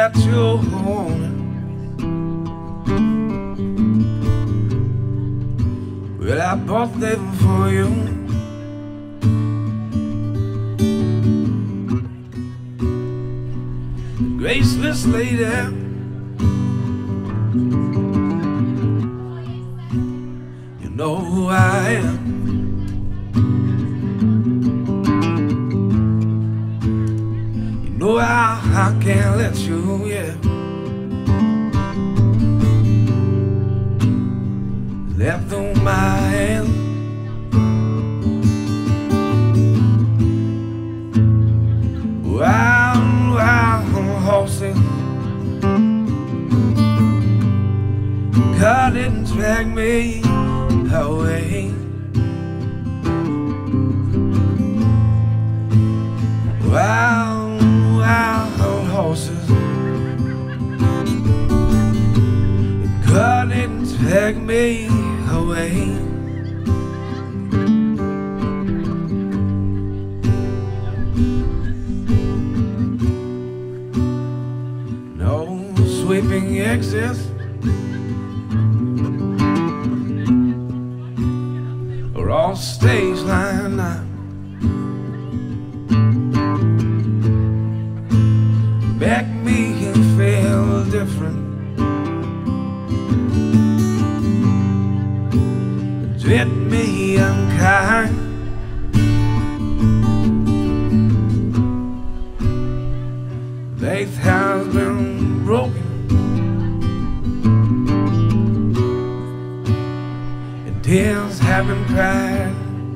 that you wanted. Well, I bought them for you. Graceless lady, you know who I am. You know I can't let you, yeah, left on my hand. Wild, wild horses, God didn't drag me away. Wild, wild horses, God didn't drag me away. No sweeping exits or all stage line now. Back me and feel different. Treat me unkind. Faith has been broken and tears have been cried.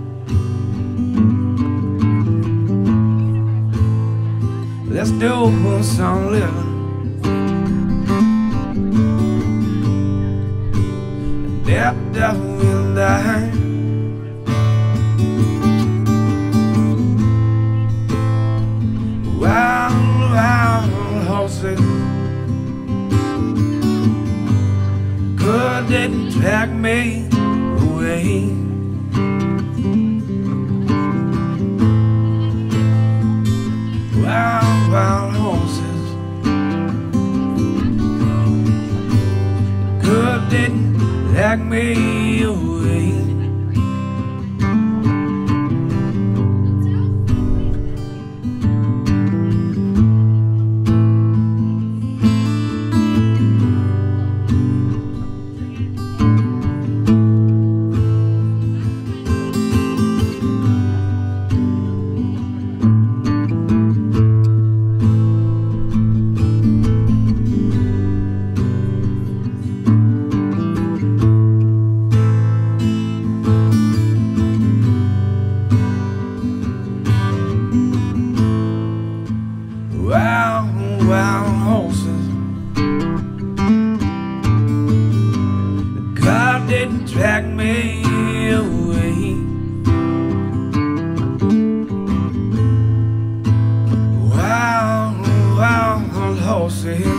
Let's do some living and that will die. Wild, wild horses, God didn't drag me away. Wild, wild horses, God didn't drag me away. Wild, wild horses, God didn't drag me away. Wild, wild horses,